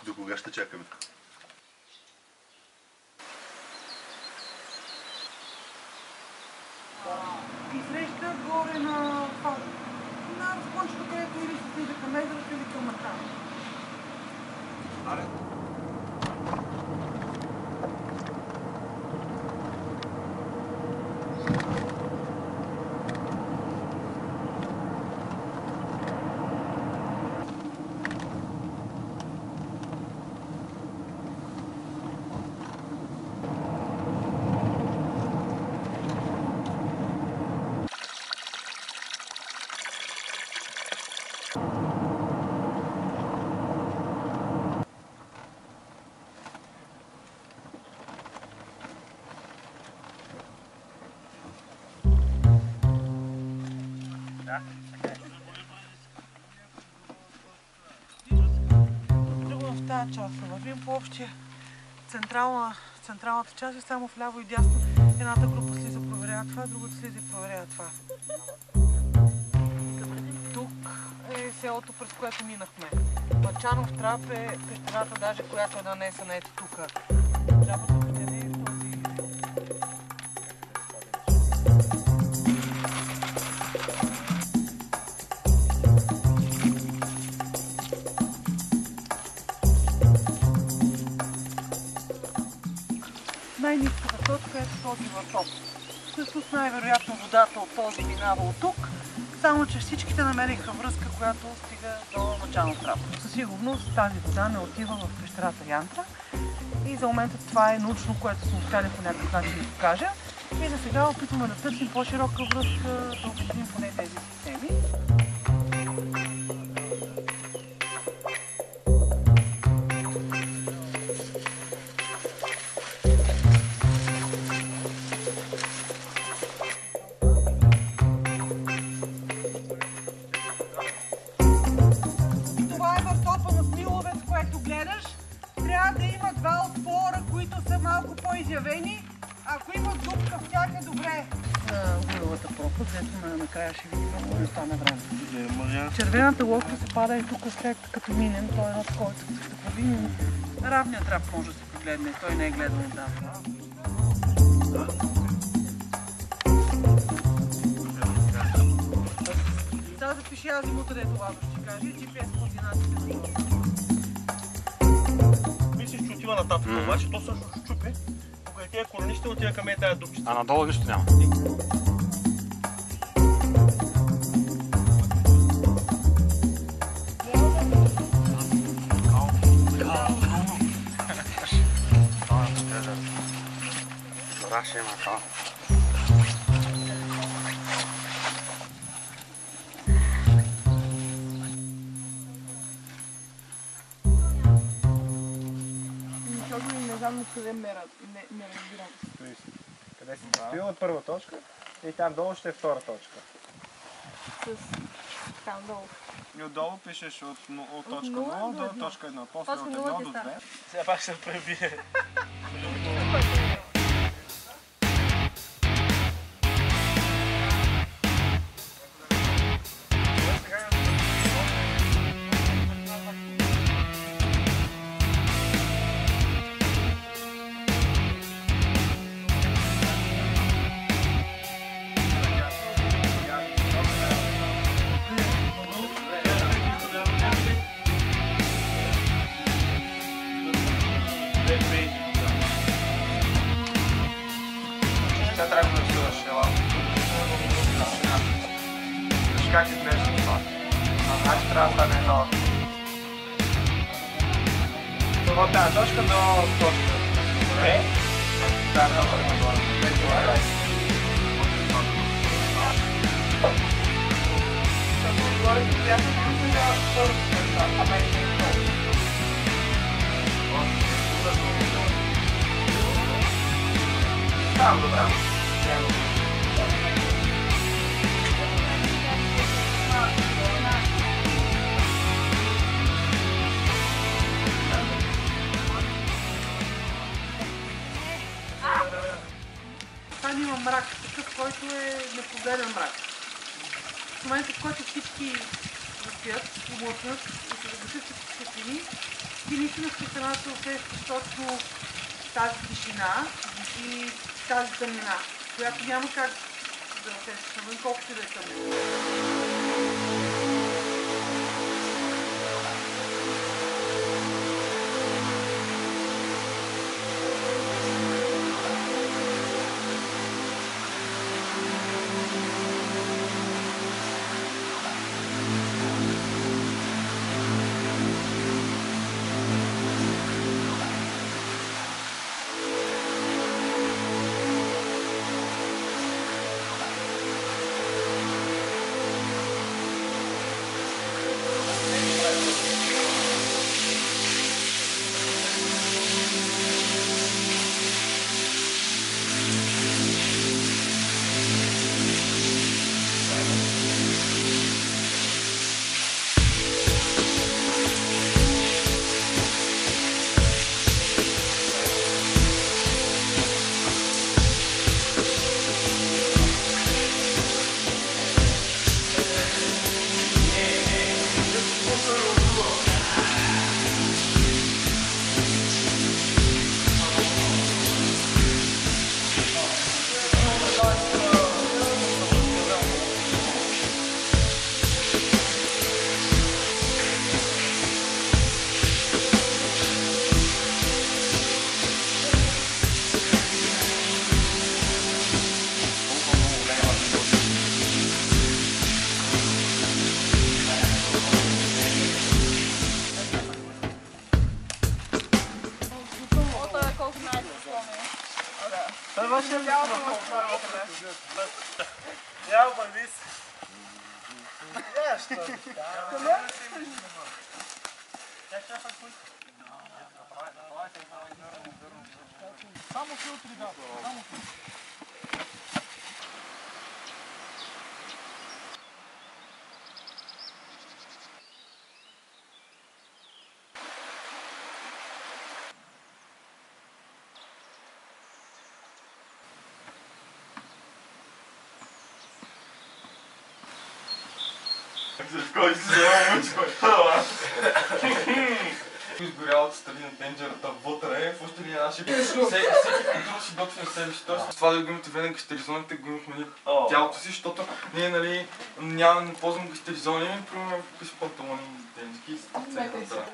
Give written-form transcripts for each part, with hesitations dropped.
До кога ще чакаме? И среща горе на разклончето, където или се слиза към езерото или към Мачано. В тази част вървим по общия централната част и само вляво и дясно едната група слиза, проверява това, другата слиза и проверява това. Тук е селото, през което минахме. Мачанов трап е пещерата, даже която е нанесена ето тук. Трапът къде е в този... Най-ниската точка е този въртоп. Всъщност най-вероятно водата от този минава от тук, само че всичките намериха връзка, която стига до Мачанов трап. Със сигурност тази вода не отива в пещерата Янтра и за момента това е научно, което сме успяли по някакъв начин да покажа. И за сега опитваме да търсим по-широка връзка, да обясним поне тези системи. Трябва да има два отвора, които са малко по-изявени. Ако има дупка в тях е добре. Гуровата пропаст, ето накрая ще видим, но не стане време. Червената лодка се пада и тук след като минем, той е над който ще повинем. Равният трап може да се погледне, той не е гледан отдавна. Да запиши азимута, дето Лазо ще каже, и GPS координатите на това. Мислиш, че отива нататък, обаче то също ще чупи. Покрай тия корени ще отива към тая дупчица. А надолу нищо няма. Раше има това. Не знам къде мерят, не разбирам. Къде си стоила от първа точка и там долу ще е втора точка. Там долу. И отдолу пишеш от точка 0 до точка 1, после от 1 до 2. Сега пак ще се пребие. Как изглежда това? Значи трябва да стане едно. От тази точка до точка. Добре? Да, много добре. Там, добре. Там има мрак, такъв, който е непрогледен мрак. В момента, в който всички заспят, облъкнат и се загасят всички светлини, ти наистина в тишината усещаш точно тази тишина и тази тъмнина, която няма как да усещаш навън, колкото и да е тъмнина. Ja, maar wie is? Ja, stimmt. Само филтри, да. Само филтри. Изгорялата страни на тенджерата вътре, в още ли наши... Всеки контрол си готви на себе си. Тоест, това да го имате вене гастеризоните, го имахме тялото си, защото ние, нали, не ползвам гастеризони, примерно какви са панталони тенски и цената.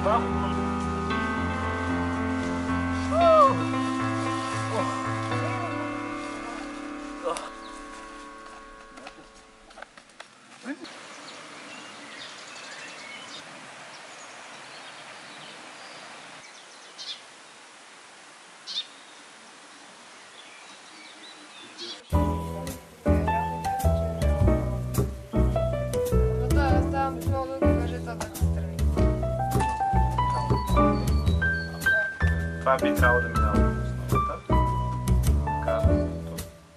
Това би трябвало да минава в основата. Казването.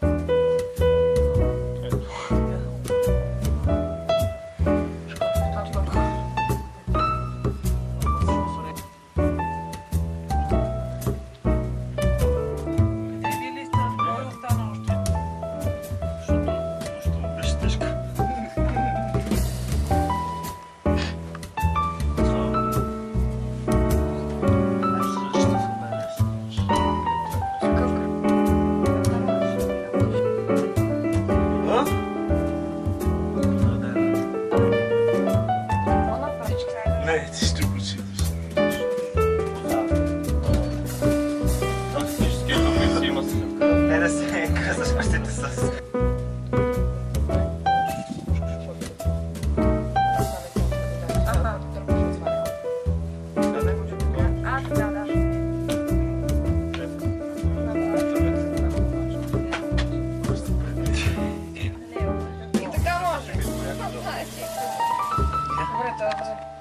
Ето. Вие ли сте? Кой остана още? Защото беше тежка. Не, ти ще починеш. Тактически тук си има след. Не да се късаш костите с... И така може. Добре, това